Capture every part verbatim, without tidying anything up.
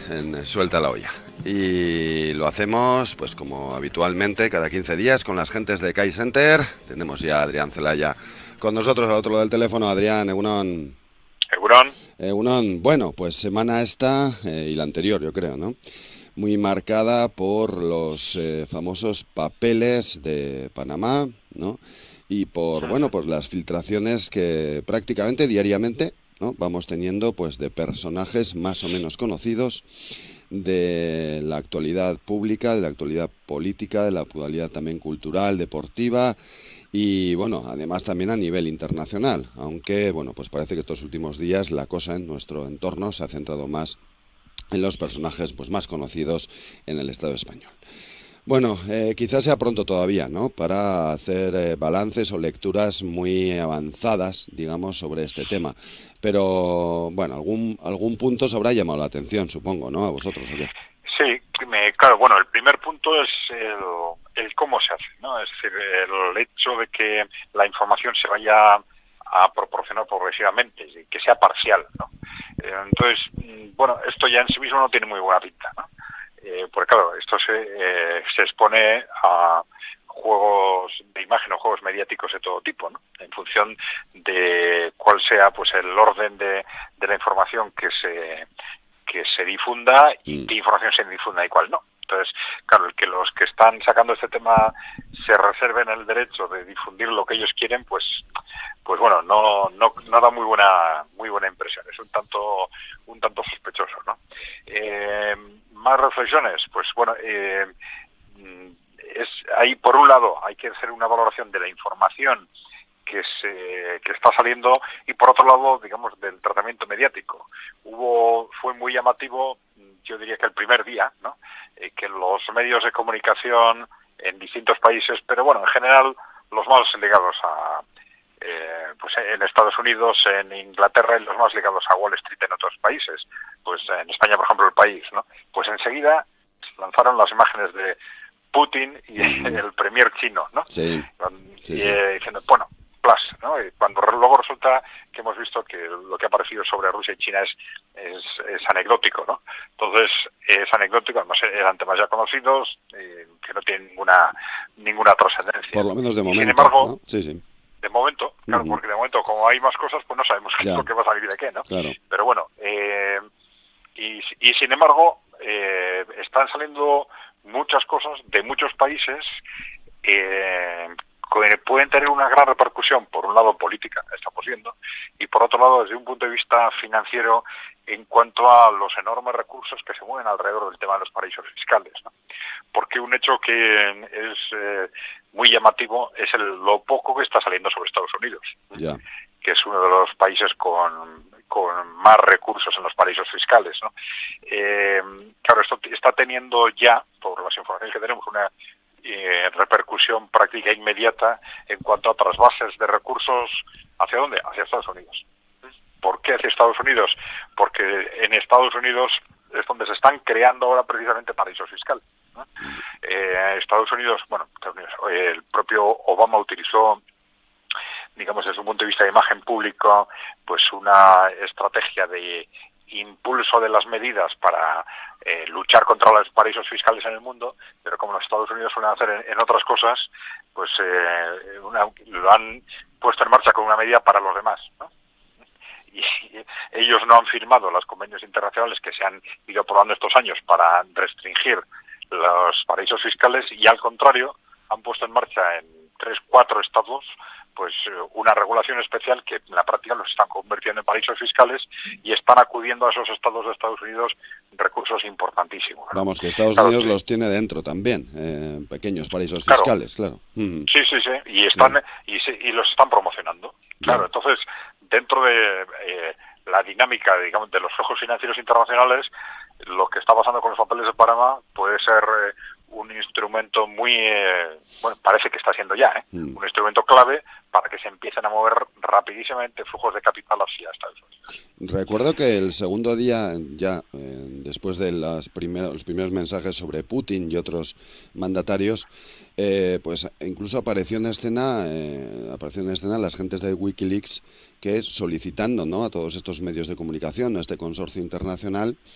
en Suelta la Olla. Y lo hacemos, pues como habitualmente, cada quince días con las gentes de Kai Center. Tenemos ya a Adrián Celaya con nosotros al otro lado del teléfono. Adrián, Egunon. Egunon. Egunon. Bueno, pues semana esta eh, y la anterior, yo creo, ¿no? Muy marcada por los eh, famosos papeles de Panamá, ¿no? Y por, bueno, pues las filtraciones que prácticamente diariamente, ¿no?, vamos teniendo, pues, de personajes más o menos conocidos de la actualidad pública, de la actualidad política, de la actualidad también cultural, deportiva y, bueno, además también a nivel internacional, aunque, bueno, pues parece que estos últimos días la cosa en nuestro entorno se ha centrado más en los personajes, pues, más conocidos en el Estado español. Bueno, eh, quizás sea pronto todavía, ¿no?, para hacer eh, balances o lecturas muy avanzadas, digamos, sobre este tema. Pero, bueno, algún algún punto os habrá llamado la atención, supongo, ¿no?, a vosotros, ¿o qué? Sí, me, claro, bueno, el primer punto es el, el cómo se hace, ¿no? Es decir, el hecho de que la información se vaya a proporcionar progresivamente y que sea parcial, ¿no? Eh, entonces, bueno, esto ya en sí mismo no tiene muy buena pinta, ¿no? Eh, porque claro, esto se, eh, se expone a juegos de imagen o juegos mediáticos de todo tipo, ¿no? En función de cuál sea, pues, el orden de, de la información que se que se difunda y qué información se difunda y cuál no. Entonces, claro, el que los que están sacando este tema se reserven el derecho de difundir lo que ellos quieren, pues, pues bueno, no, no, no da muy buena, muy buena impresión. Es un tanto, un tanto sospechoso, ¿no? Eh, más reflexiones, pues bueno, eh, es ahí por un lado hay que hacer una valoración de la información que se que está saliendo y por otro lado, digamos, del tratamiento mediático. Hubo fue muy llamativo, yo diría que el primer día, ¿no?, eh, que los medios de comunicación en distintos países, pero bueno, en general los más ligados a eh, pues en Estados Unidos, en Inglaterra y los más ligados a Wall Street en otros países, pues en España, por ejemplo, El País, ¿no?, pues enseguida lanzaron las imágenes de Putin y el premier chino, ¿no? Sí, sí, y, sí. eh, diciendo, bueno, plus, ¿no? Y cuando luego resulta que hemos visto que lo que ha aparecido sobre Rusia y China es, es, es anecdótico, ¿no? Entonces, es anecdótico, además eran temas ya conocidos, eh, que no tienen ninguna ninguna trascendencia. Por lo menos de Y, momento, sin embargo, ¿no? Sí, sí. de momento, claro, Uh-huh. porque de momento, como hay más cosas, pues no sabemos qué es lo que va a salir de qué, ¿no? Claro. Pero bueno, eh, y, y sin embargo, eh, están saliendo muchas cosas de muchos países eh, que pueden tener una gran repercusión, por un lado política, estamos viendo, y por otro lado desde un punto de vista financiero en cuanto a los enormes recursos que se mueven alrededor del tema de los paraísos fiscales, ¿no? Porque un hecho que es eh, muy llamativo es el, lo poco que está saliendo sobre Estados Unidos, Ya. que es uno de los países con, con más recursos en los paraísos fiscales, ¿no? Eh, claro, esto está teniendo ya, por las informaciones que tenemos, una eh, repercusión práctica inmediata en cuanto a trasvases de recursos. ¿Hacia dónde? Hacia Estados Unidos. ¿Por qué hacia Estados Unidos? Porque en Estados Unidos es donde se están creando ahora precisamente paraísos fiscales, ¿no? Eh, Estados Unidos, bueno, el propio Obama utilizó, digamos, desde un punto de vista de imagen pública, pues una estrategia de impulso de las medidas para eh, luchar contra los paraísos fiscales en el mundo, pero como los Estados Unidos suelen hacer en, en otras cosas, pues eh, una, lo han puesto en marcha con una medida para los demás, ¿no? Y, y ellos no han firmado los convenios internacionales que se han ido aprobando estos años para restringir los paraísos fiscales y al contrario han puesto en marcha en tres, cuatro estados pues una regulación especial que en la práctica los están convirtiendo en paraísos fiscales y están acudiendo a esos estados de Estados Unidos recursos importantísimos, ¿no? Vamos, que Estados claro, Unidos sí. los tiene dentro también, eh, pequeños paraísos Claro. fiscales, claro. Uh-huh. Sí, sí, sí, y están Claro. y, se, y los están promocionando. Claro, Ya. entonces, dentro de eh, la dinámica, digamos, de los flujos financieros internacionales, lo que está pasando con los papeles de Panamá puede ser eh, un instrumento muy, eh, bueno, parece que está siendo ya, ¿eh? Mm. un instrumento clave para que se empiecen a mover rapidísimamente flujos de capital hacia Estados Unidos. Recuerdo que el segundo día, ya eh, después de las primeros, los primeros mensajes sobre Putin y otros mandatarios, eh, pues incluso apareció en escena, eh, apareció en escena las gentes de Wikileaks que solicitando, ¿no?, a todos estos medios de comunicación, a este consorcio internacional,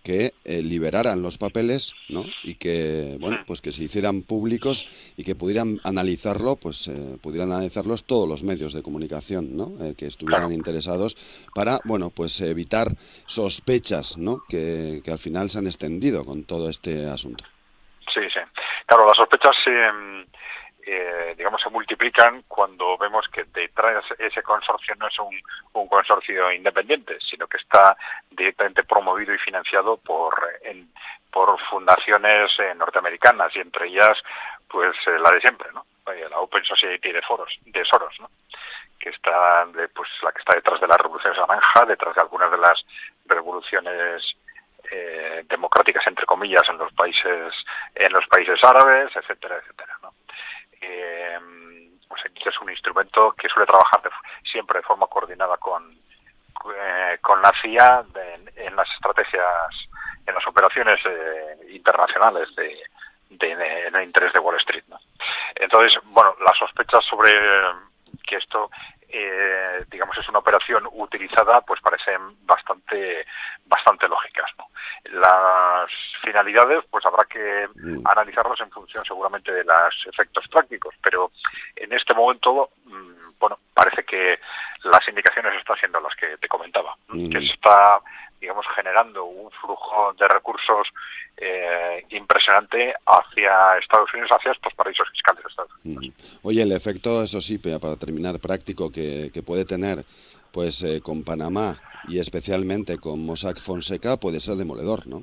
que eh, liberaran los papeles, ¿no? Y que, bueno, pues que se hicieran públicos y que pudieran analizarlo, pues eh, pudieran analizarlos todos los medios de comunicación, ¿no? Eh, que estuvieran claro. interesados para, bueno, pues evitar sospechas, ¿no? Que, que al final se han extendido con todo este asunto. Sí, sí. Claro, las sospechas eh, eh, digamos, se multiplican cuando vemos que detrás ese consorcio no es un, un consorcio independiente, sino que está directamente promovido y financiado por, en, por fundaciones eh, norteamericanas, y entre ellas, pues, eh, la de siempre, ¿no? La Open Society de Foros, de Soros, ¿no? Que está, de, pues, la que está detrás de la Revolución Naranja, detrás de algunas de las revoluciones Eh, democráticas, entre comillas, en los países en los países árabes, etcétera, etcétera, ¿no? Eh, pues es un instrumento que suele trabajar de, siempre de forma coordinada con eh, con la C I A de, en, en las estrategias, en las operaciones eh, internacionales de, de, de, en el interés de Wall Street, ¿no? Entonces, bueno, las sospechas sobre que esto Eh, digamos, es una operación utilizada, pues parecen bastante bastante lógicas, ¿no? Las finalidades, pues habrá que mm. analizarlas en función seguramente de los efectos prácticos, pero en este momento, mmm, bueno, parece que las indicaciones están siendo las que te comentaba, mm. que se está, digamos, generando un flujo de recursos eh, impresionante hacia Estados Unidos, hacia estos paraísos fiscales de Estados Unidos. Mm. Oye, el efecto, eso sí, para terminar, práctico que, que puede tener, pues eh, con Panamá y especialmente con Mossack Fonseca puede ser demoledor, ¿no?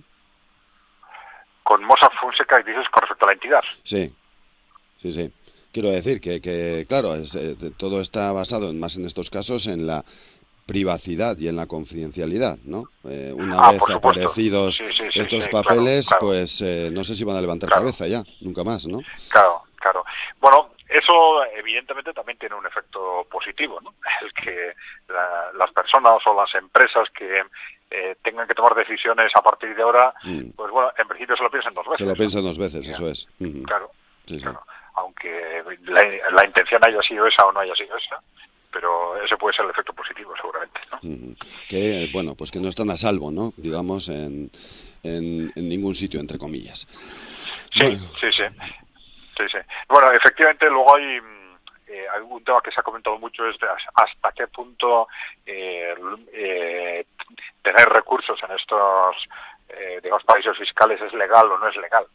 Con Mossack Fonseca, dices, con respecto a la entidad. Sí, sí, sí. Quiero decir que, que claro, es, eh, todo está basado, en, más en estos casos, en la privacidad y en la confidencialidad, ¿no? Eh, una ah, vez aparecidos sí, sí, sí, estos sí, papeles, claro, claro. pues eh, no sé si van a levantar claro. cabeza ya, nunca más, ¿no? Claro, claro. Bueno, eso evidentemente también tiene un efecto positivo, ¿no? El que la, las personas o las empresas que eh, tengan que tomar decisiones a partir de ahora, mm. pues bueno, en principio se lo piensan dos veces. Se lo piensan ¿no? dos veces, eso es. Uh-huh. Claro, sí, claro. Sí. Aunque la, la intención haya sido esa o no haya sido esa, pero ese puede ser el efecto positivo seguramente, ¿no? Uh-huh. Que, bueno, pues que no están a salvo, ¿no? Digamos, en, en, en ningún sitio, entre comillas. Sí, bueno. sí, sí, sí, sí. Bueno, efectivamente, luego hay eh, algún tema que se ha comentado mucho, es de hasta qué punto eh, eh, tener recursos en estos, eh, digamos, paraísos fiscales es legal o no es legal.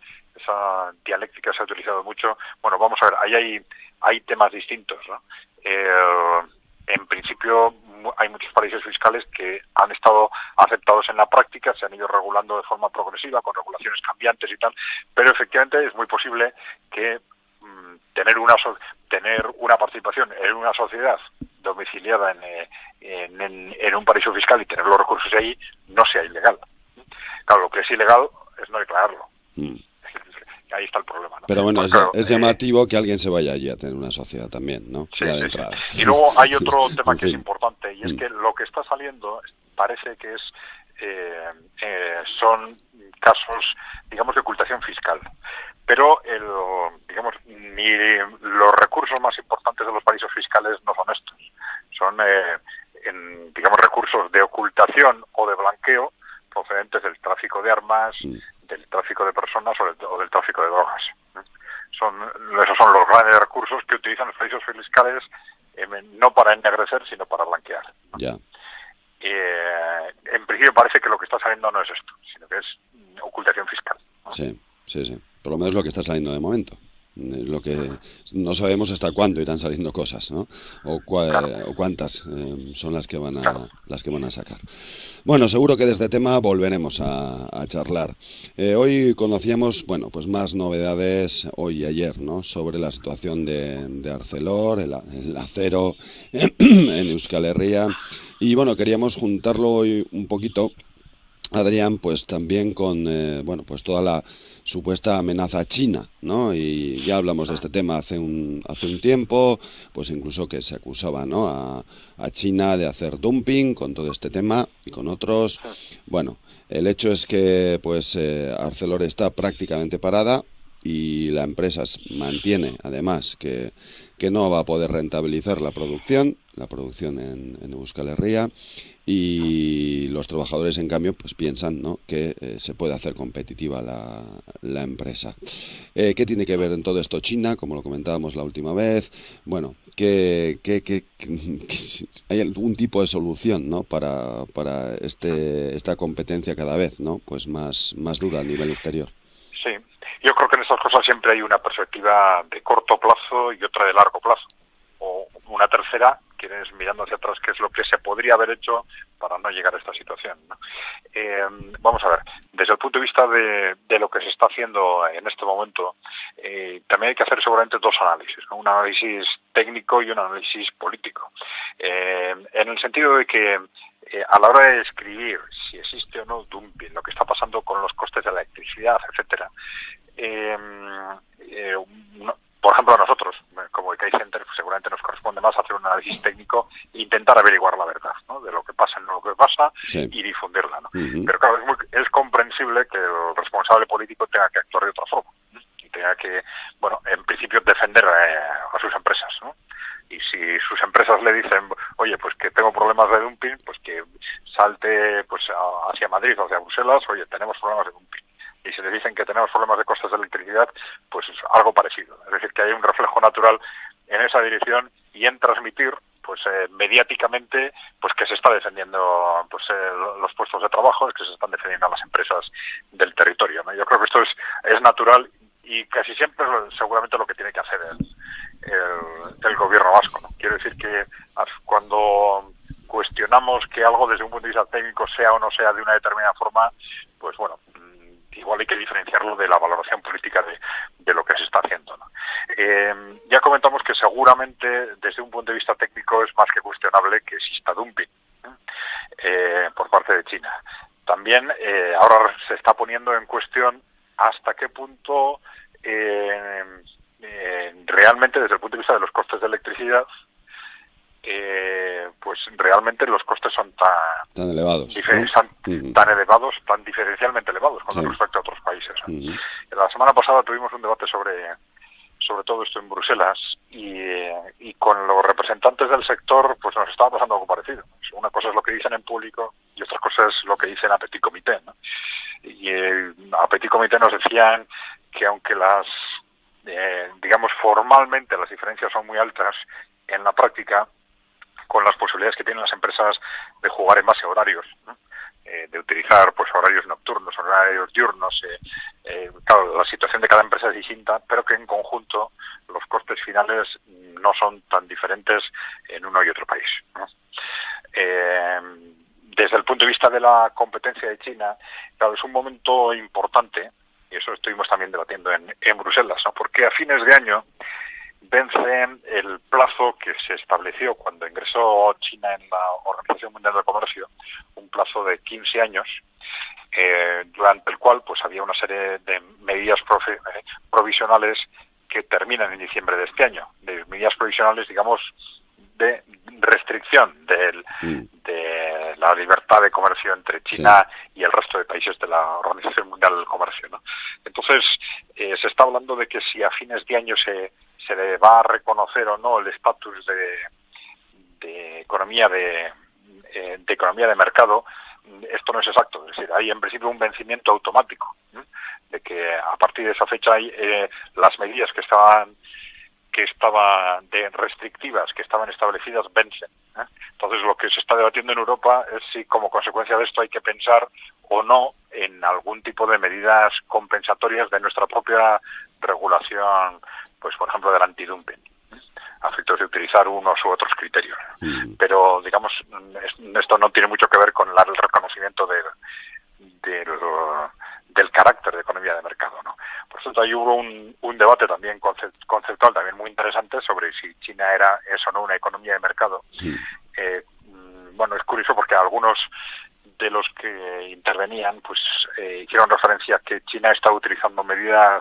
Esa dialéctica se ha utilizado mucho. Bueno, vamos a ver, ahí hay, hay temas distintos, ¿no? Eh, en principio hay muchos paraísos fiscales que han estado aceptados en la práctica, se han ido regulando de forma progresiva, con regulaciones cambiantes y tal, pero efectivamente es muy posible que mmm, tener una so- tener una participación en una sociedad domiciliada en, en, en, en un paraíso fiscal y tener los recursos ahí no sea ilegal. Claro, lo que es ilegal es no declararlo. Mm. Ahí está el problema, ¿no? Pero bueno, pues, es, claro, es llamativo eh, que alguien se vaya allí a tener una sociedad también, ¿no? Sí, La de sí, entrada. Sí. Y luego hay otro tema en que fin. es importante, y es mm. que lo que está saliendo parece que es eh, eh, son casos, digamos, de ocultación fiscal. Pero, el, digamos, ni los recursos más importantes de los paraísos fiscales no son estos. Son, eh, en, digamos, recursos de ocultación o de blanqueo procedentes del tráfico de armas, mm. del tráfico de personas o del, o del tráfico de drogas. Son, esos son los grandes recursos que utilizan los paraísos fiscales, eh, no para ennegrecer, sino para blanquear, ¿no? Ya. Eh, en principio parece que lo que está saliendo no es esto, sino que es ocultación fiscal, ¿no? Sí, sí, sí. Por lo menos lo que está saliendo de momento. Lo que no sabemos hasta cuándo irán saliendo cosas, ¿no? O, cua- claro. o cuántas eh, son las que van a claro. las que van a sacar. Bueno, seguro que de este tema volveremos a, a charlar. Eh, hoy conocíamos, bueno, pues más novedades hoy y ayer, ¿no? Sobre la situación de, de Arcelor, el, el acero en Euskal Herria, y bueno, queríamos juntarlo hoy un poquito, Adrián, pues también con, eh, bueno, pues toda la supuesta amenaza china, ¿no? Y ya hablamos de este tema hace un hace un tiempo, pues incluso que se acusaba, ¿no? A, a China de hacer dumping con todo este tema y con otros. Bueno, el hecho es que, pues, eh, Arcelor está prácticamente parada, y la empresa mantiene además que, que no va a poder rentabilizar la producción, la producción en, en Euskal Herria, y los trabajadores en cambio pues piensan, ¿no?, que eh, se puede hacer competitiva la, la empresa. Eh, ¿Qué tiene que ver en todo esto China? Como lo comentábamos la última vez. Bueno, que, que, que, que hay algún tipo de solución, ¿no?, para, para este, esta competencia cada vez, ¿no?, pues más, más dura a nivel exterior. Sí, yo creo que en estas cosas siempre hay una perspectiva de corto plazo y otra de largo plazo. O una tercera, que es mirando hacia atrás, qué es lo que se podría haber hecho para no llegar a esta situación, ¿no? Eh, vamos a ver, desde el punto de vista de, de lo que se está haciendo en este momento, eh, también hay que hacer seguramente dos análisis, ¿no? Un análisis técnico y un análisis político. Eh, en el sentido de que eh, a la hora de describir si existe o no dumping, lo que está pasando con los costes de la electricidad, etcétera, eh, eh, no, por ejemplo, a nosotros, como I C A I Center, pues seguramente nos corresponde más hacer un análisis técnico e intentar averiguar la verdad, ¿no?, de lo que pasa en lo que pasa, sí, y difundirla, ¿no? Uh-huh. Pero claro, es, muy, es comprensible que el responsable político tenga que actuar de otra forma, ¿no?, y tenga que, bueno, en principio defender eh, a sus empresas, ¿no? Y si sus empresas le dicen, oye, pues que tengo problemas de dumping, pues que salte pues hacia Madrid o hacia Bruselas, oye, tenemos problemas de dumping. Y si le dicen que tenemos problemas de costes de electricidad, pues algo parecido. Es decir, que hay un reflejo natural en esa dirección y en transmitir, pues eh, mediáticamente, pues que se está defendiendo pues eh, los puestos de trabajo, que se están defendiendo a las empresas del territorio, ¿no? Yo creo que esto es, es natural y casi siempre seguramente lo que tiene que hacer el, el, el gobierno vasco, ¿no? Quiero decir que cuando cuestionamos que algo desde un punto de vista técnico sea o no sea de una determinada forma, pues bueno, igual hay que diferenciarlo de la valoración política de, de lo que se está haciendo, ¿no? Eh, ya comentamos que seguramente desde un punto de vista técnico es más que cuestionable que exista dumping eh, por parte de China. También eh, ahora se está poniendo en cuestión hasta qué punto eh, eh, realmente desde el punto de vista de los costes de electricidad Eh, pues realmente los costes son tan, tan elevados, difer- ¿no? tan, uh-huh. tan elevados, tan diferencialmente elevados con sí. respecto a otros países, ¿no? Uh-huh. La semana pasada tuvimos un debate sobre sobre todo esto en Bruselas y, y con los representantes del sector pues nos estaba pasando algo parecido. Una cosa es lo que dicen en público y otra cosa es lo que dicen a Petit Comité, ¿no? Y eh, a Petit Comité nos decían que aunque las eh, digamos formalmente las diferencias son muy altas, en la práctica con las posibilidades que tienen las empresas de jugar en base a horarios, ¿no? Eh, de utilizar pues horarios nocturnos, horarios diurnos, eh, eh, claro, la situación de cada empresa es distinta, pero que en conjunto los costes finales no son tan diferentes en uno y otro país, ¿no? Eh, desde el punto de vista de la competencia de China, claro, es un momento importante, y eso estuvimos también debatiendo en, en Bruselas, ¿no? Porque a fines de año vencen el plazo que se estableció cuando ingresó China en la Organización Mundial del Comercio, un plazo de quince años, eh, durante el cual pues había una serie de medidas profe- provisionales que terminan en diciembre de este año, de medidas provisionales, digamos, de restricción del, de la libertad de comercio entre China sí. y el resto de países de la Organización Mundial del Comercio, ¿no? Entonces, eh, se está hablando de que si a fines de año se se le va a reconocer o no el estatus de, de economía de, eh, de economía de mercado. Esto no es exacto, es decir, hay en principio un vencimiento automático, ¿eh? De que a partir de esa fecha hay eh, las medidas que estaban que estaban de restrictivas que estaban establecidas vencen, ¿eh? Entonces lo que se está debatiendo en Europa es si como consecuencia de esto hay que pensar o no en algún tipo de medidas compensatorias de nuestra propia regulación, pues por ejemplo del antidumping, ¿eh? A efectos de utilizar unos u otros criterios. Mm. Pero digamos, esto no tiene mucho que ver con el reconocimiento del, del, del carácter de economía de mercado, ¿no? Por eso ahí hubo un, un debate también conceptual, también muy interesante, sobre si China era eso o no una economía de mercado. Sí. Eh, bueno, es curioso porque algunos de los que intervenían pues eh, hicieron referencia a que China está utilizando medidas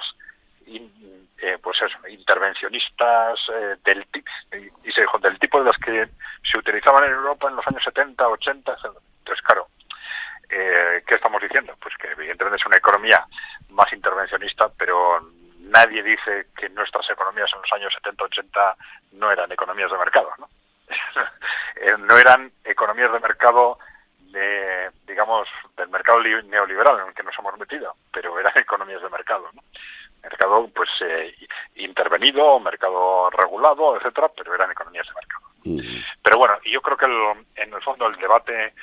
in, eh, pues eso, intervencionistas eh, del y se dijo del tipo de las que se utilizaban en Europa en los años setenta, ochenta, etcétera. Entonces, claro, eh, ¿qué estamos diciendo? Pues que evidentemente es una economía más intervencionista, pero nadie dice que nuestras economías en los años setenta ochenta no eran economías de mercado, ¿no? No eran economías de mercado de, digamos, del mercado neoliberal en el que nos hemos metido, pero eran economías de mercado, ¿no? Mercado pues eh, intervenido, mercado regulado, etcétera, pero eran economías de mercado. Mm. Pero bueno, yo creo que el, en el fondo el debate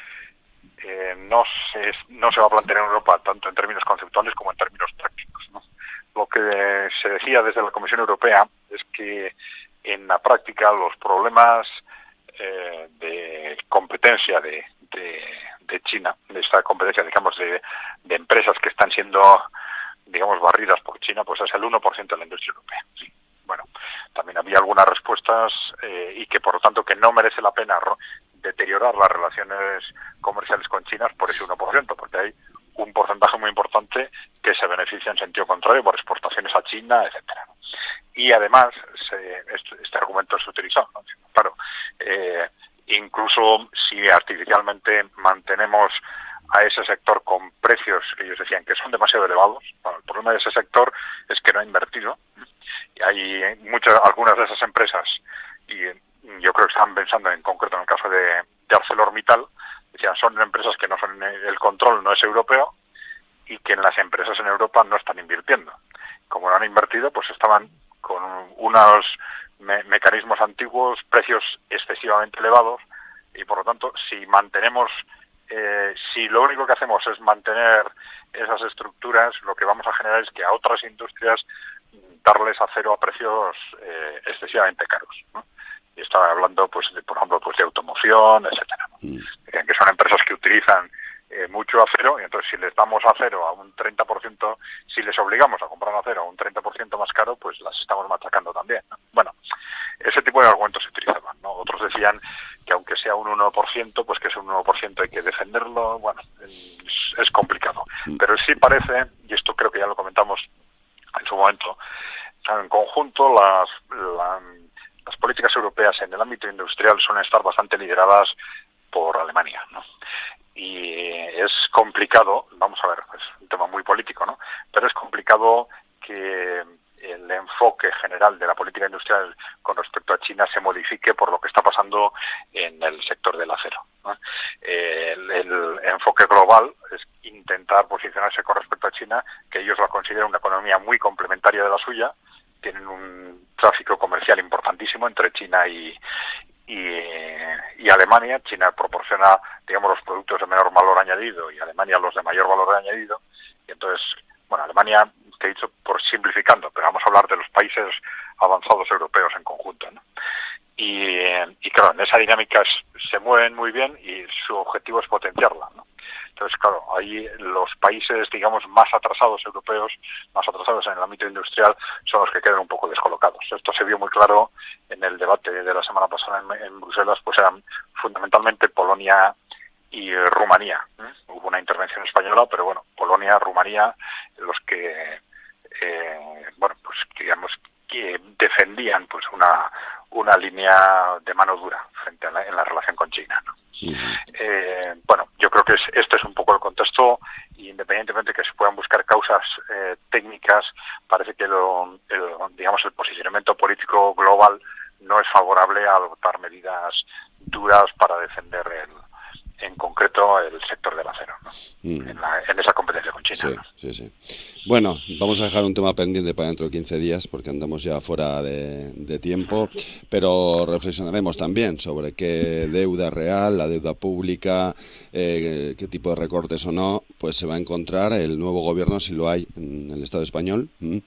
eh, no se no se va a plantear en Europa tanto en términos conceptuales como en términos prácticos, ¿no? Lo que se decía desde la Comisión Europea es que en la práctica los problemas eh, de competencia de, de, de China, de esta competencia, digamos, de, de empresas que están siendo, digamos, barridas por China, pues es el uno por ciento de la industria europea. Sí. Bueno, también había algunas respuestas eh, y que por lo tanto que no merece la pena deteriorar las relaciones comerciales con China por ese uno por ciento, porque hay un porcentaje muy importante que se beneficia en sentido contrario por exportaciones a China, etcétera. Y además, se, este, este argumento se utilizó, ¿no? Claro, eh, incluso si artificialmente mantenemos a ese sector con precios que ellos decían que son demasiado elevados, bueno, el problema de ese sector es que no ha invertido, y hay muchas, algunas de esas empresas, y yo creo que están pensando en concreto en el caso de, de ArcelorMittal, decían son empresas que no son, el control no es europeo y que en las empresas en Europa no están invirtiendo. Como no han invertido, pues estaban con unos me mecanismos antiguos, precios excesivamente elevados, y por lo tanto, si mantenemos, eh, si lo único que hacemos es mantener esas estructuras, lo que vamos a generar es que a otras industrias darles acero a precios eh, excesivamente caros, ¿no? Y estaba hablando, pues, de, por ejemplo, pues de automoción, etcétera, ¿no? Mm. Eh, que son empresas que utilizan eh, mucho acero, y entonces si les damos acero a un treinta por ciento, si les obligamos a comprar acero a un treinta por ciento más caro, pues las estamos machacando también, ¿no? Bueno, ese tipo de argumentos se utilizaban, ¿no? Otros decían que aunque sea un uno por ciento, pues que ese uno por ciento hay que defenderlo, bueno, es, es complicado. Pero sí parece, y esto creo que ya lo comentamos en su momento, en conjunto las, la, las políticas europeas en el ámbito industrial suelen estar bastante lideradas por Alemania, ¿no? Y es complicado, vamos a ver, es un tema muy político, ¿no? Pero es complicado que el enfoque general de la política industrial con respecto a China se modifique por lo que está pasando en el sector del acero, ¿no? El, el enfoque global es intentar posicionarse con respecto a China, que ellos la consideran una economía muy complementaria de la suya, tienen un tráfico comercial importantísimo entre China y, y, y Alemania. China proporciona, digamos, los productos de menor valor añadido y Alemania los de mayor valor añadido. Y entonces, bueno, Alemania, te he dicho por simplificando, pero vamos a hablar de los países avanzados europeos en conjunto, ¿no? Y, y claro, en esa dinámica es, se mueven muy bien y su objetivo es potenciarla, ¿no? Entonces, claro, ahí los países, digamos, más atrasados europeos, más atrasados en el ámbito industrial, son los que quedan un poco descolocados. Esto se vio muy claro en el debate de la semana pasada en, en Bruselas, pues eran fundamentalmente Polonia y Rumanía, ¿eh? Hubo una intervención española, pero bueno, Polonia, Rumanía, los que, eh, bueno, pues digamos, que defendían pues una una línea de mano dura frente a la, en la relación con China, ¿no? Uh-huh. eh, bueno, yo creo que es, este es un poco el contexto, y independientemente de que se puedan buscar causas eh, técnicas, parece que lo, el, digamos, el posicionamiento político global no es favorable a adoptar medidas duras para defender el, en concreto el sector del acero, ¿no? Mm. en, la, en esa competencia con China, sí, ¿no? sí, sí. Bueno, vamos a dejar un tema pendiente para dentro de quince días porque andamos ya fuera de, de tiempo, pero reflexionaremos también sobre qué deuda real, la deuda pública, eh, qué tipo de recortes o no, pues se va a encontrar el nuevo gobierno, si lo hay, en el Estado español,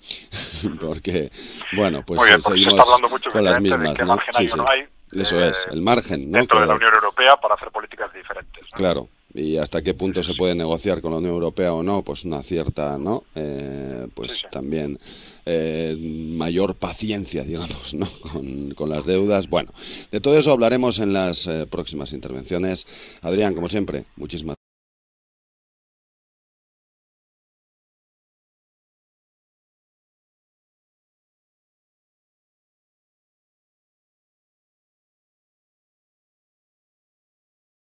porque, bueno, pues bien, seguimos mucho con las mismas, de ¿no? Sí, sí. No hay, Eso eh, es, el margen, ¿no? Dentro que, de la Unión Europea para hacer políticas diferentes, ¿no? Claro, y hasta qué punto se puede negociar con la Unión Europea o no, pues una cierta, ¿no? Eh, pues sí, sí. También eh, mayor paciencia, digamos, ¿no? Con, con las deudas. Bueno, de todo eso hablaremos en las eh, próximas intervenciones. Adrián, como siempre, muchísimas